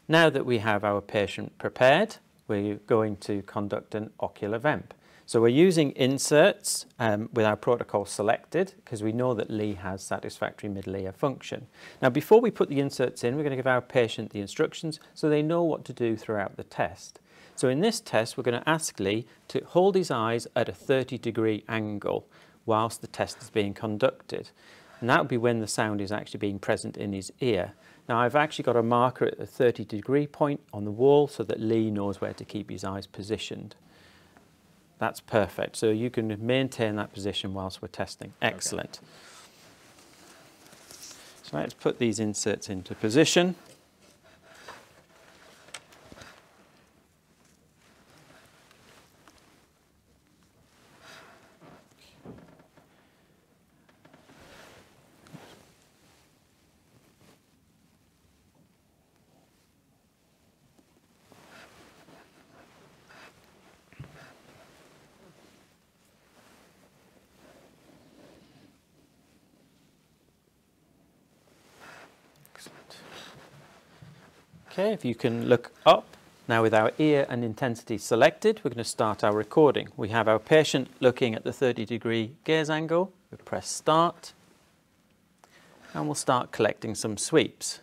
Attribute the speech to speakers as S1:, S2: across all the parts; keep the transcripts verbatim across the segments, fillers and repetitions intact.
S1: Now that we have our patient prepared, we're going to conduct an ocular vamp. So we're using inserts um, with our protocol selected because we know that Lee has satisfactory middle ear function. Now before we put the inserts in, we're going to give our patient the instructions so they know what to do throughout the test. So in this test we're going to ask Lee to hold his eyes at a thirty degree angle whilst the test is being conducted. And that will be when the sound is actually being present in his ear. Now I've actually got a marker at the thirty degree point on the wall so that Lee knows where to keep his eyes positioned. That's perfect. So you can maintain that position whilst we're testing. Excellent. Okay. So let's put these inserts into position. Okay, if you can look up. Now with our ear and intensity selected, we're going to start our recording. We have our patient looking at the thirty degree gaze angle. We press start and we'll start collecting some sweeps.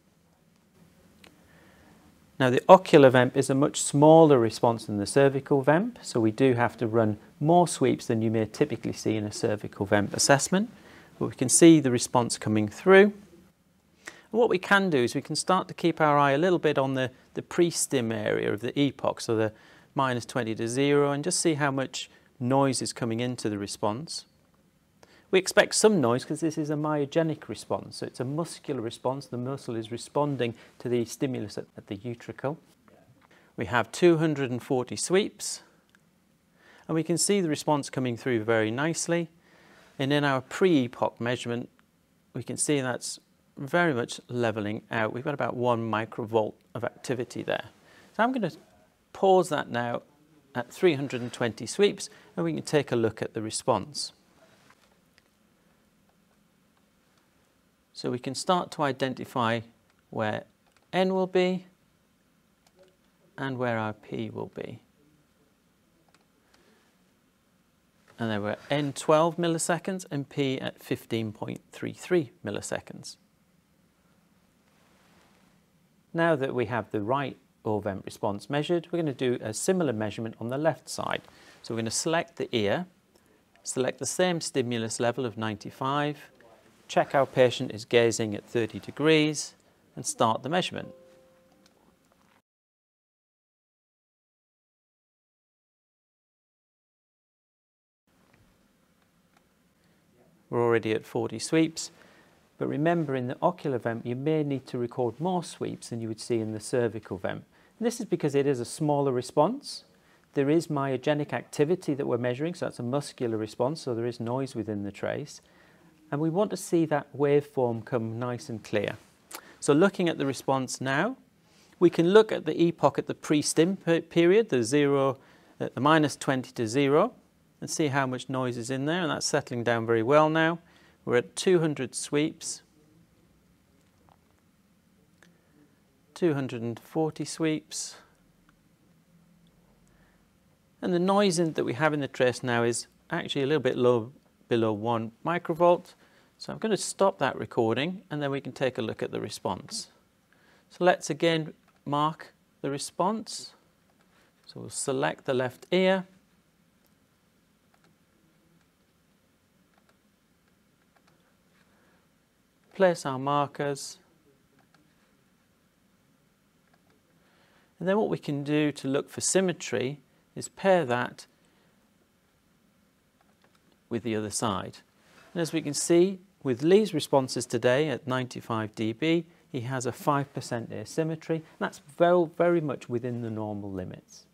S1: Now the ocular vamp is a much smaller response than the cervical vamp, so we do have to run more sweeps than you may typically see in a cervical vamp assessment. But we can see the response coming through. And what we can do is we can start to keep our eye a little bit on the, the pre-stim area of the epoch, so the minus twenty to zero, and just see how much noise is coming into the response. We expect some noise because this is a myogenic response, so it's a muscular response. The muscle is responding to the stimulus at, at the utricle. We have two hundred forty sweeps, and we can see the response coming through very nicely. And in our pre-epoch measurement, we can see that's very much leveling out. We've got about one microvolt of activity there. So I'm going to pause that now at three hundred twenty sweeps and we can take a look at the response. So we can start to identify where N will be and where our P will be. And then we're at N twelve milliseconds and P at fifteen point three three milliseconds. Now that we have the right O vamp response measured, we're going to do a similar measurement on the left side. So we're going to select the ear, select the same stimulus level of ninety-five, check our patient is gazing at thirty degrees, and start the measurement. We're already at forty sweeps. But remember, in the ocular vamp, you may need to record more sweeps than you would see in the cervical vamp. And this is because it is a smaller response. There is myogenic activity that we're measuring, so that's a muscular response, so there is noise within the trace. And we want to see that waveform come nice and clear. So looking at the response now, we can look at the epoch at the pre-stim period, the zero, the minus twenty to zero, and see how much noise is in there, and that's settling down very well now. We're at two hundred sweeps, two hundred forty sweeps, and the noise in, that we have in the trace now is actually a little bit low, below one microvolt. So I'm going to stop that recording and then we can take a look at the response. So let's again mark the response. So we'll select the left ear. Place our markers, and then what we can do to look for symmetry is pair that with the other side. And as we can see, with Lee's responses today at ninety-five D B, he has a five percent asymmetry, and that's very, very much within the normal limits.